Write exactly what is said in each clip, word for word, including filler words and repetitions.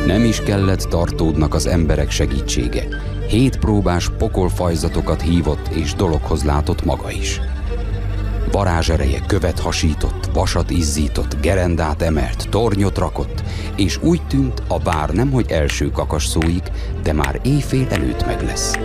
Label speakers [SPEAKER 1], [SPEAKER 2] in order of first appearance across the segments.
[SPEAKER 1] Nem is kellett Tartódnak az emberek segítsége. Hét próbás pokolfajzatokat hívott és dologhoz látott maga is. Varázsereje követ hasított, vasat izzított, gerendát emelt, tornyot rakott, és úgy tűnt, a vár nemhogy első kakas szóig, de már éjfél előtt meg lesz.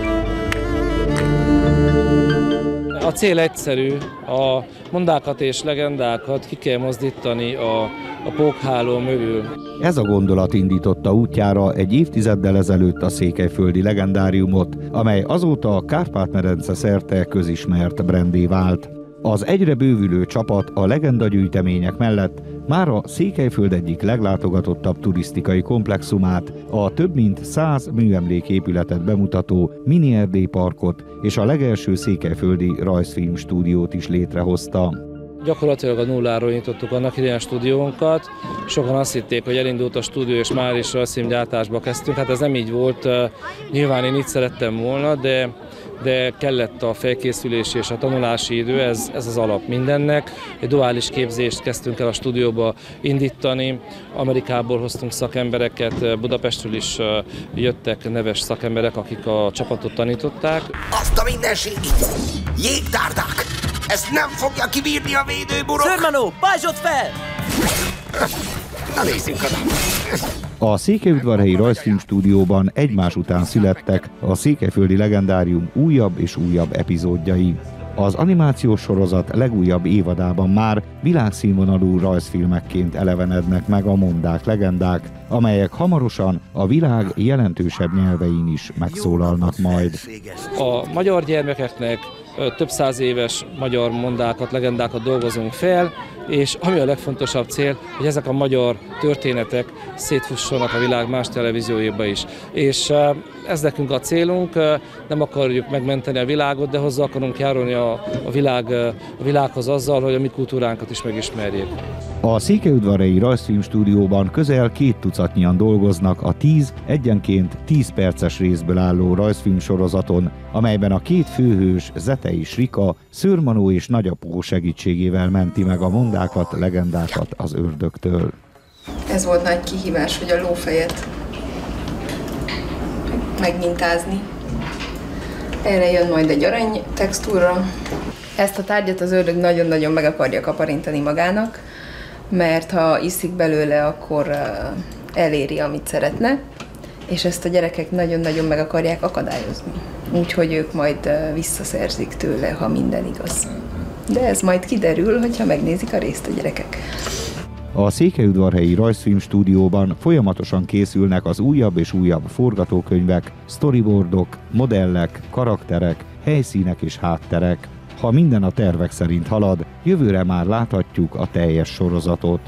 [SPEAKER 2] A cél egyszerű, a mondákat és legendákat ki kell mozdítani a, a pókháló mögül.
[SPEAKER 3] Ez a gondolat indította útjára egy évtizeddel ezelőtt a székelyföldi legendáriumot, amely azóta a Kárpát-medence szerte közismert branddé vált. Az egyre bővülő csapat a legendagyűjtemények mellett már a Székelyföld egyik leglátogatottabb turisztikai komplexumát, a több mint száz műemléképületet bemutató Mini Erdély Parkot és a legelső székelyföldi rajzfilm stúdiót is létrehozta.
[SPEAKER 2] Gyakorlatilag a nulláról nyitottuk annak idején a stúdiónkat. Sokan azt hitték, hogy elindult a stúdió, és már is rajzfilmgyártásba kezdtünk. Hát ez nem így volt. Nyilván én így szerettem volna, de, de kellett a felkészülés és a tanulási idő, ez, ez az alap mindennek. Egy duális képzést kezdtünk el a stúdióba indítani. Amerikából hoztunk szakembereket, Budapestről is jöttek neves szakemberek, akik a csapatot tanították.
[SPEAKER 4] Azt a mindenségit! Jégtárdák! Ezt nem fogja kibírni a védőburok!
[SPEAKER 5] Szörmanó, pajzsod fel!
[SPEAKER 4] Na nézzünk oda!
[SPEAKER 3] A Székelyudvarhelyi rajzfilmstúdióban egymás után születtek a székelyföldi legendárium újabb és újabb epizódjai. Az animációs sorozat legújabb évadában már világszínvonalú rajzfilmekként elevenednek meg a mondák, legendák, amelyek hamarosan a világ jelentősebb nyelvein is megszólalnak majd.
[SPEAKER 2] A magyar gyermekeknek több száz éves magyar mondákat, legendákat dolgozunk fel, és ami a legfontosabb cél, hogy ezek a magyar történetek szétfussanak a világ más televízióiba is. És ez nekünk a célunk, nem akarjuk megmenteni a világot, de hozzá akarunk járulni a, a, világ, a világhoz azzal, hogy a mi kultúránkat is megismerjék.
[SPEAKER 3] A Székelyudvarhelyi rajzfilmstúdióban közel két tucatnyian dolgoznak a tíz egyenként tíz perces részből álló rajzfilmsorozaton, amelyben a két főhős, Zetei Srika, Szőrmanó és Nagyapó segítségével menti meg a mondákat, legendákat az ördögtől.
[SPEAKER 6] Ez volt nagy kihívás, hogy a lófejet megmintázni. Erre jön majd egy arany textúra. Ezt a tárgyat az ördög nagyon-nagyon meg akarja kaparintani magának, mert ha iszik belőle, akkor eléri, amit szeretne, és ezt a gyerekek nagyon-nagyon meg akarják akadályozni. Úgyhogy ők majd visszaszerzik tőle, ha minden igaz. De ez majd kiderül, hogyha megnézik a részt a gyerekek.
[SPEAKER 3] A Székelyudvarhelyi rajzfilmstúdióban folyamatosan készülnek az újabb és újabb forgatókönyvek, storyboardok, modellek, karakterek, helyszínek és hátterek. Ha minden a tervek szerint halad, jövőre már láthatjuk a teljes sorozatot.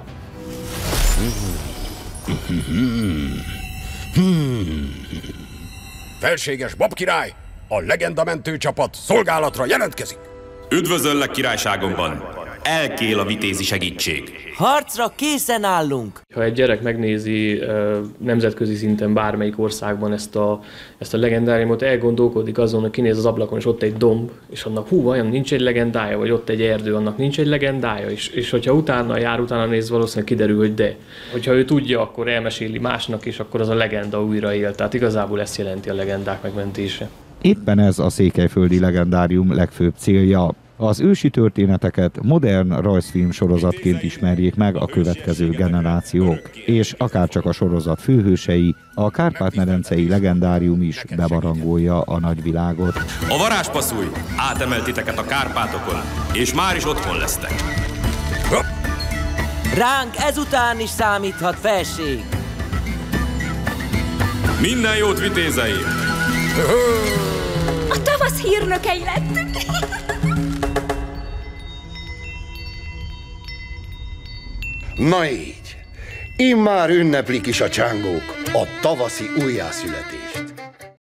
[SPEAKER 4] Felséges babkirály, a legendamentő csapat szolgálatra jelentkezik!
[SPEAKER 7] Üdvözöllek királyságomban! Elkél a vitézi segítség.
[SPEAKER 5] Harcra készen állunk!
[SPEAKER 2] Ha egy gyerek megnézi nemzetközi szinten bármelyik országban ezt a, ezt a legendáriumot, elgondolkodik azon, hogy kinéz az ablakon, és ott egy domb, és annak hú, vajon nincs egy legendája, vagy ott egy erdő, annak nincs egy legendája, és, és hogyha utána jár, utána néz, valószínűleg kiderül, hogy de. Hogyha ő tudja, akkor elmeséli másnak, és akkor az a legenda újra él. Tehát igazából ezt jelenti a legendák megmentése.
[SPEAKER 3] Éppen ez a székelyföldi legendárium legfőbb célja. Az ősi történeteket modern rajzfilm sorozatként ismerjék meg a következő generációk, és akárcsak a sorozat főhősei, a Kárpát-medencei legendárium is bebarangolja a nagyvilágot.
[SPEAKER 7] A varázspaszúj átemelt titeket a Kárpátokon, és már is otthon lesztek.
[SPEAKER 5] Ránk ezután is számíthat, felség!
[SPEAKER 7] Minden jót, vitézeim!
[SPEAKER 8] A tavasz hírnökei lettünk!
[SPEAKER 4] Na így, immár ünneplik is a csángók a tavaszi újjászületést.